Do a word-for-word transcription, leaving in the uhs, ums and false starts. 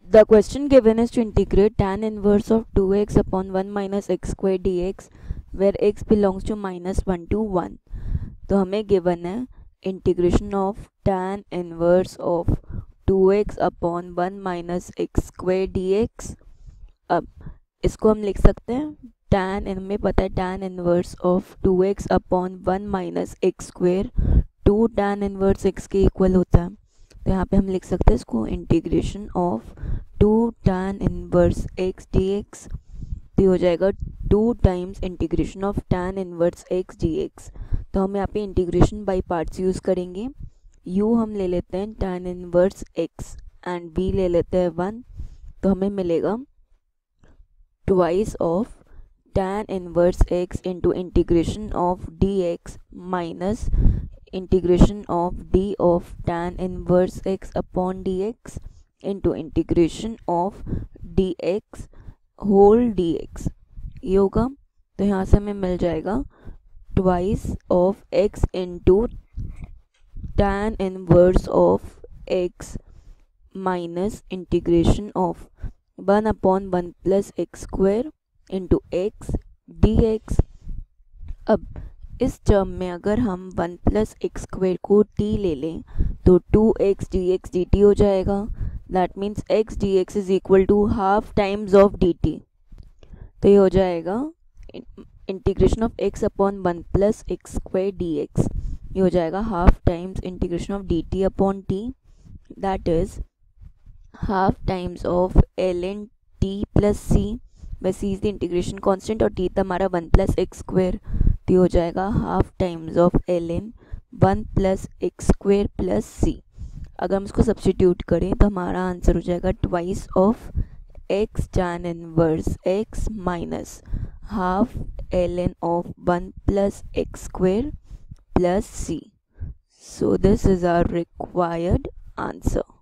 The question given is to integrate tan inverse of two x upon one minus x square dx where x belongs to minus one to one. तो हमें given है integration of tan inverse of two x upon one minus x square dx. अब इसको हम लिख सकते हैं tan, हमें पता है tan inverse of two x upon one minus x square two tan inverse x के इक्वल होता है. तो यहाँ पे हम लिख सकते हैं इसको integration of two tan inverse x dx. तो ये हो जाएगा two times integration of tan inverse x dx. तो हम यहाँ पे इंटीग्रेशन बाय पार्ट्स यूज़ करेंगे. u हम ले लेते हैं tan inverse x and v ले लेते हैं वन. तो हमें मिलेगा twice of tan inverse x into integration of dx minus integration of d of tan inverse x upon dx into integration of dx whole dx. ये होगा. तो यहाँ से हमें मिल जाएगा twice of x into tan inverse of x minus integration of one upon one plus x square into x dx. अब इस term में अगर हम वन प्लस एक्स स्क्वेयर को t ले लें तो two x d x d t हो जाएगा. That means x d x is equal to half times of d t. तो ये हो जाएगा integration of x upon one plus x square d x. ये हो जाएगा half times integration of d t upon t. That is half times of l n t plus c. वह सी is the integration constant और t हमारा one plus x square. तो हो जाएगा half times of l n one plus x square plus c. अगर हम इसको substitute करें तो हमारा आंसर हो जाएगा twice of x tan inverse x minus half l n of one plus x square plus c. So this is our required answer.